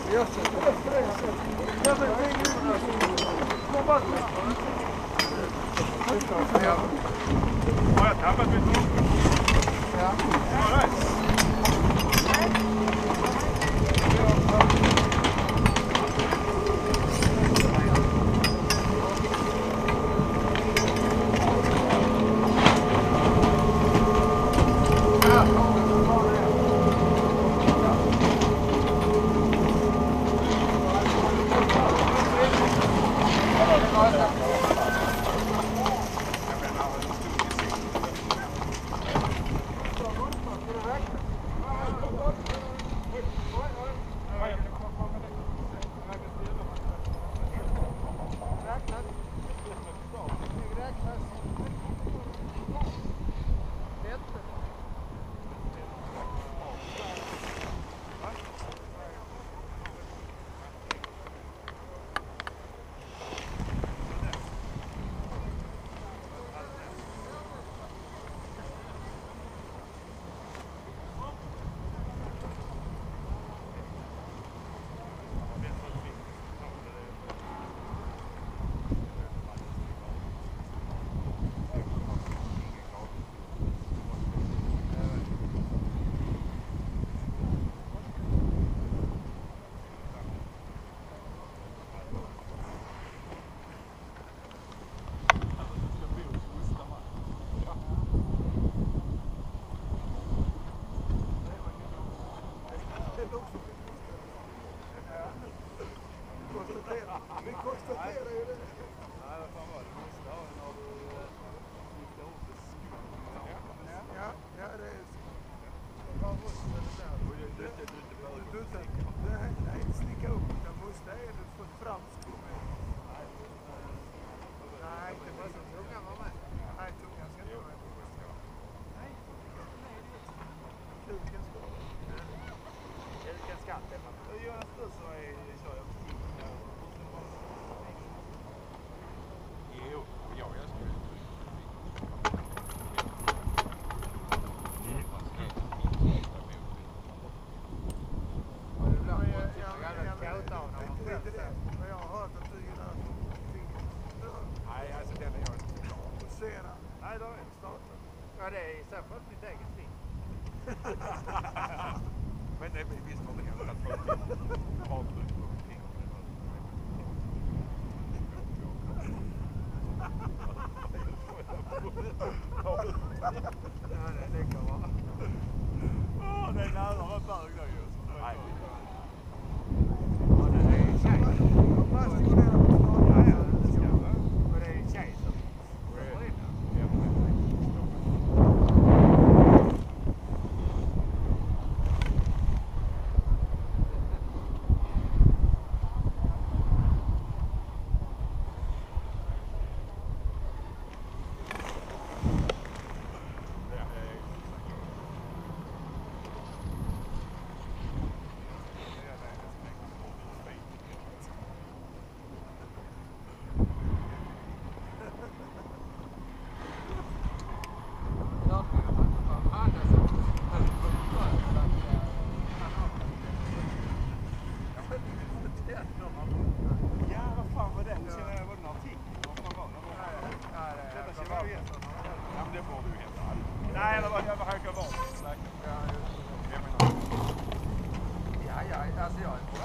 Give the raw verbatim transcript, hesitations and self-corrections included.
Jag sätter det. Jag vill ringa på vattnet. Ja. Har jag tappat mitt ord? Ja. All right. Vi konstaterar ju det. Nej, vad fan var det? Du måste ha en av sista ordet skumt. Ja, ja, det är... Vad måste det där? Du inte Du inte... Nej, inte slicka upp. Jag måste är det få fram skummet. Nej, inte bara så. Tungan var med. Nej, tungan ska inte vara med. Nej, kuken ska vara med. Kuken ska inte vara med. Jag gör en stund så är kör jag på kuken. Jo, ja, jag skulle. Jag har hört att du gillar Nej, alltså den är jag inte klar. och sena. Nej, då är det starten. Ja, det är i så fall mitt eget liv. Men det, visst har det hänt att folk har avbrutit någonting. Ja, det, det kan vara. Åh, det är nära att vara bög då ju. Nej. Ja, det är tjej. Ja, ja, det ska vara. Och det är tjej som kommer in. Ja, vad fan var det? Nu känner jag, var det en artikel? Vad fan var det? Detta känner jag igen. Ja, men det borde ju hända. Nej, eller vad jävla hackar var det? Ja, ja, alltså jag